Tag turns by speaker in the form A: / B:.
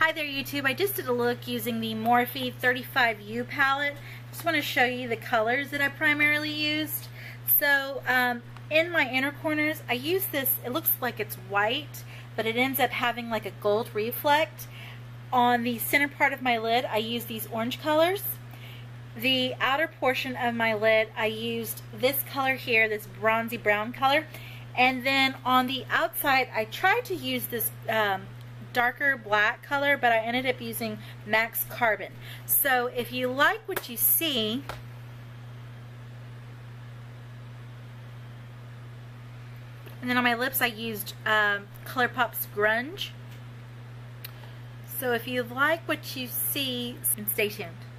A: Hi there YouTube, I just did a look using the Morphe 35U palette. Just want to show you the colors that I primarily used. So in my inner corners I use this, it looks like it's white, but it ends up having like a gold reflect. On the center part of my lid I use these orange colors. The outer portion of my lid I used this color here, this bronzy brown color. And then on the outside I tried to use this darker black color, but I ended up using Max Carbon. So if you like what you see, and then on my lips I used ColourPop's Grunge. So if you like what you see, stay tuned.